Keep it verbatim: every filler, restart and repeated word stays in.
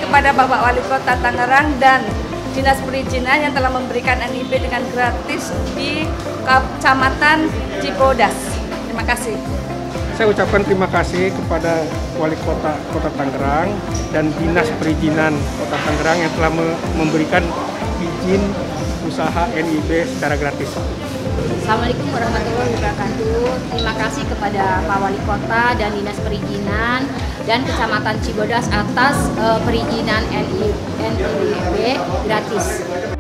kepada Bapak Wali Kota Tangerang dan Dinas Perizinan yang telah memberikan N I B dengan gratis di Kecamatan Cibodas. Terima kasih. Saya ucapkan terima kasih kepada Wali Kota Kota Tangerang dan Dinas Perizinan Kota Tangerang yang telah memberikan izin usaha N I B secara gratis. Assalamualaikum warahmatullahi wabarakatuh. Terima kasih kepada Pak Wali Kota dan Dinas Perizinan dan Kecamatan Cibodas atas uh, perizinan N I B gratis.